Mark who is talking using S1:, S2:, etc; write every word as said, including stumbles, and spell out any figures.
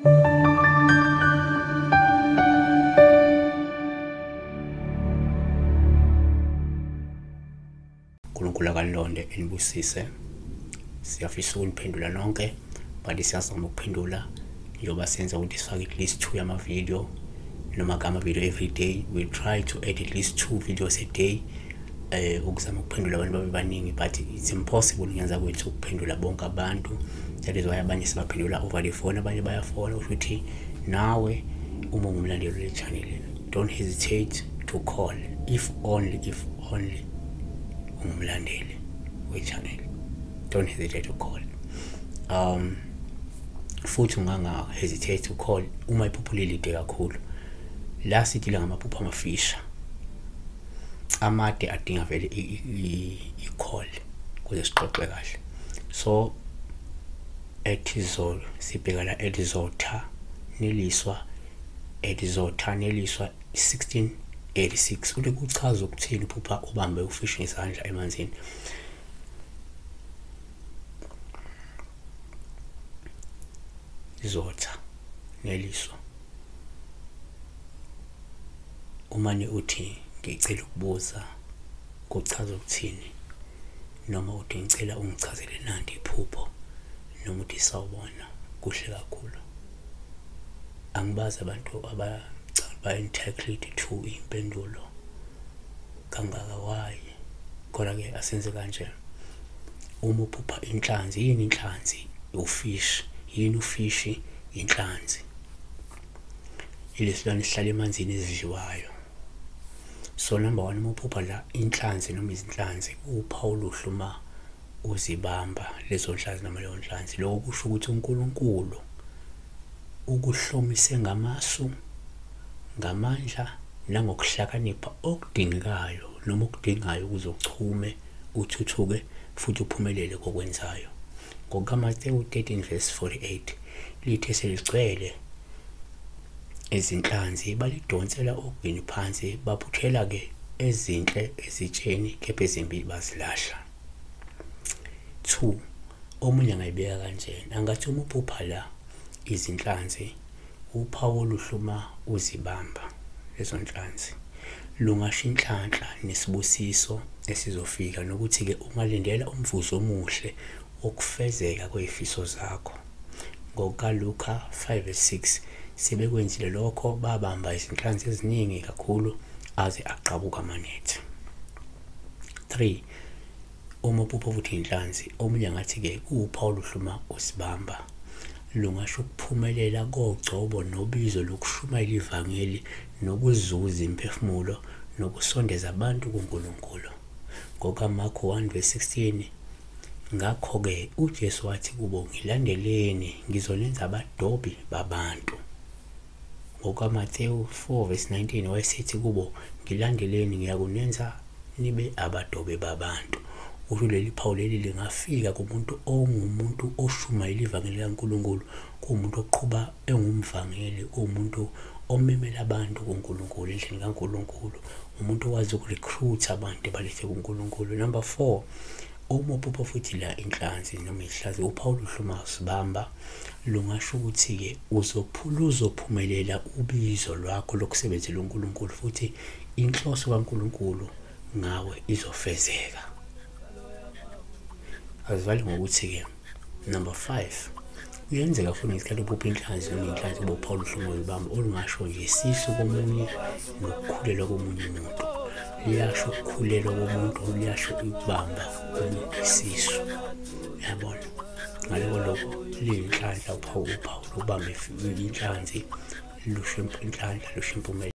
S1: uNkulunkulu akalonde enibusise. Siyafisa ukuniphendula nonke, but siyazama ukuphendula njengoba senza ukuthi sifake at least two yama video noma kama video every day. We try to edit at least two videos a day eh ukuzama ukuphendula abantu babe baningi, but it's impossible ngenza kwethu ukuphendula bonke abantu. That is why abanye sibaphendula over the phone, abanye bayafona. Ukuthi nawe uma ungumlandeli le channel, don't hesitate to call, if only if only ungumlandeli we channel, don't hesitate to call. Um futhi unganga hesitate to call uma iphupho lilide kakhulu. La sidila ngamaphupho amafisha amade adinga vele i call kuze sixoxe kahle. So etizol sibheka la etizotha neliswa etizotha neliswa sixteen eighty-six. Ule kuchaza ukuthini iphupha ubambe ufish ngesandla emanzini. Izotha neliswa umane uthi ngicela ukubuza kuchaza ukuthini, noma uthi ngicela ungichazele nandi iphupho, noma uthi sawubona kuhle kakhulu. Angibaza abantu aba integrity to impendulo kangaka why, kodwa ke asenze kanje. Uma uphupha inhlanzi, yini inhlanzi? Ufish. Yini ufishi? Inhlanzi. Ilesilwane sihlala emanzini ezidliwayo. So number one, uma uphupha la inhlanzi noma izinhlanzi, uphawu luhluma uzibamba lezo nhlanzi noma leyo nhlanzi. Lokho kusho ukuthi uNkulunkulu ukuhlomise ngamasu, ngamandla nangokuhlakanipha okudingekayo noma okudingayo ukuze uchume, uthuthuke futhi uphumelele kokwenzayo. NgokaMathewu thirteen verse forty-eight lithi seligcwele ezinhlanzi balidonsela ogwini phansi, baphuthela ke ezinhle ezitsheni kepha ezimbi bazilahla. Two, omunye ngayibeka kanjena, angathi uma uphupha la izinhlanzi, uphawu oluhluma uzibamba lezo nhlanzi, lungasho inhlanhla nesibusiso esizofika, nokuthi ke ungalindela umvuzo omuhle okufezeka kwezifiso zakho. NgokaLuka five verse six sebekwenzile lokho, babamba izinhlanzi eziningi kakhulu aze aqhabuka amanethe. Three, uma uphupha ukuthi inhlanzi, omunye ngathi ke uphawu oluhluma usibamba, lungasho ukuphumelela kogcobo nobizo lokushumayela ivangeli, nokuzuza imphefumulo, nokusondeza abantu kuNkulunkulu. NgokaMarku one verse sixteen, ngakho ke uJesu wathi kubo, ngilandeleni ngizolenza abadobi babantu. NgokaMathewu four verse nineteen wayesethi kubo, ngilandeleni ngiyakunenza nibe abadobi babantu. Usho leli phawu leli lingafika kumuntu ongumuntu oshumayela ivangeli kaNkulunkulu, kumuntu oqhuba engumvangeli, kumuntu omemela abantu kuNkulunkulu endlini kaNkulunkulu, umuntu owazi ukurecruit abantu balethe kuNkulunkulu. Number four, uma uphupha futhi la inhlanzi noma ihlazi, uphawu luhluma usibamba, lungasho ukuthi ke uzophula uzophumelela ubizo lwakho lokusebenzela uNkulunkulu, futhi inhloso kaNkulunkulu ngawe izofezeka. Azivali ngokuthi ke number five, uyenzeka futhi isikhathi uphupha inhlanzi noma inhlanzi ubuphawu luhluma uzibamba, olungasho nje isisu komunye nokukhulelwa komunye umuntu. Liyasho ukukhulelwa komuntu, liyasho ukubamba umuntu isisu. Yabona, ngaloko lokho liyinhlanhla uphawu uphawu ubambe inhlanzi, lusho inhlanhla, lusho impumelelo.